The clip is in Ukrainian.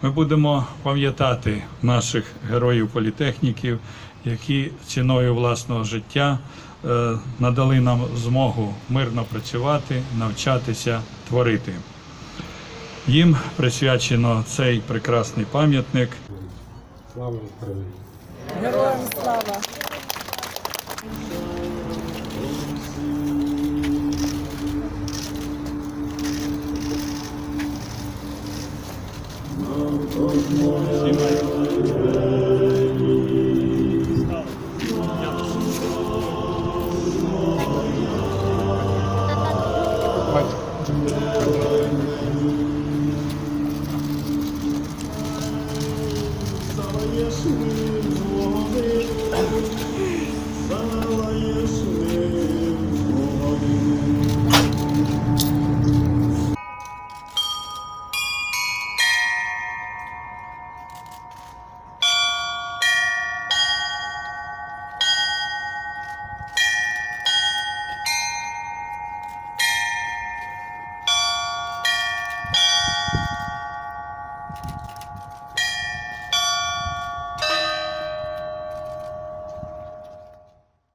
Ми будемо пам'ятати наших героїв-політехніків, які ціною власного життя надали нам змогу мирно працювати, навчатися, творити. Їм присвячено цей прекрасний пам'ятник. Слава Україні! Героям слава!